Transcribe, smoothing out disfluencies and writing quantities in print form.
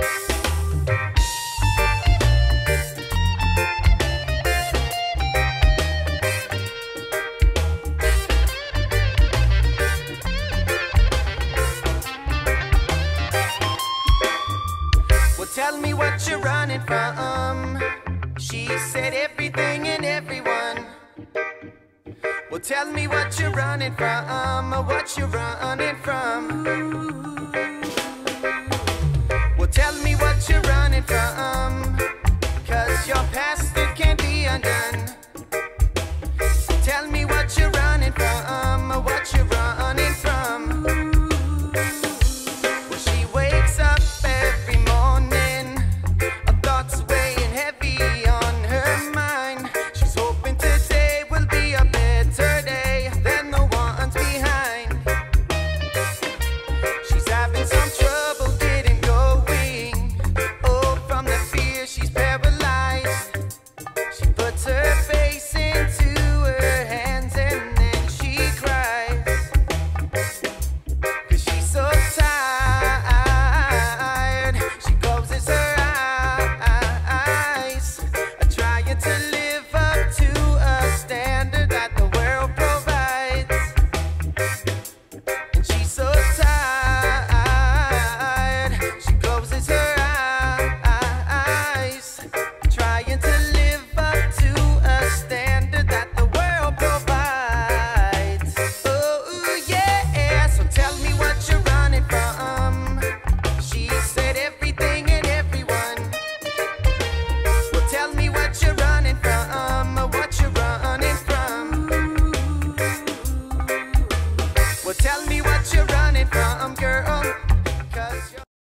Tell me what you're running from. She said everything and everyone. Well, tell me what you're running from, or what you're running from.